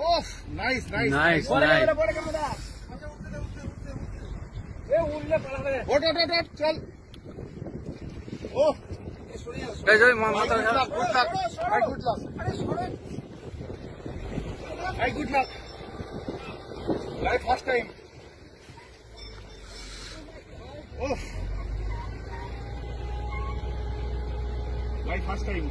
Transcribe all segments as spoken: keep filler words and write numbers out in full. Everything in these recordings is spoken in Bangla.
ওহ নাইস নাইস নাইস নাইস ওট ওট ওট চল ওহ এই যে মাথা গুড লাক গুড লাক ভাই গুড লাক ভাই গুড লাক ভাই ফার্স্ট টাইম ওহ ভাই ফার্স্ট টাইম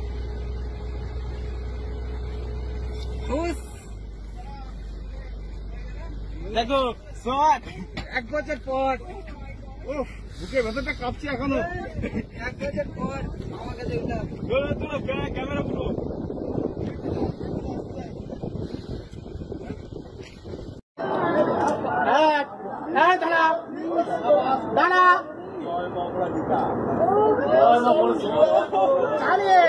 দেখো শট এক বছর পর ওহ বুকের ভেতরটা কাঁপছে এখনো এক বছর পর আমার কাছে উঠলাম ক্যামেরা পুরো দাঁড়া দাঁড়া চালিয়ে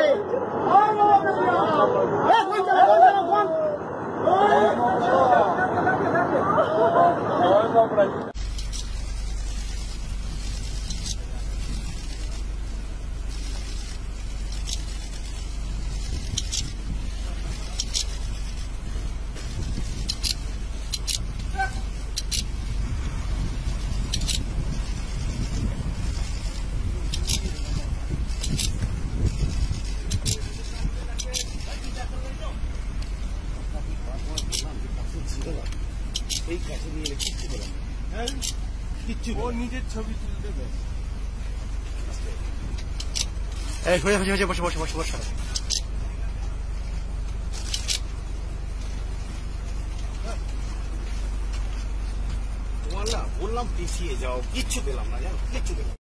এই কাছে নিয়ে কিচ্ছু বললাম হ্যাঁ কিচ্ছু ও নিজের ছবি তুলতে দেবে এই হয়ে হয়ে বসে বসে বসে বসে বললাম বললাম পিছিয়ে যাও কিচ্ছু পেলাম না জানো কিচ্ছু পেলাম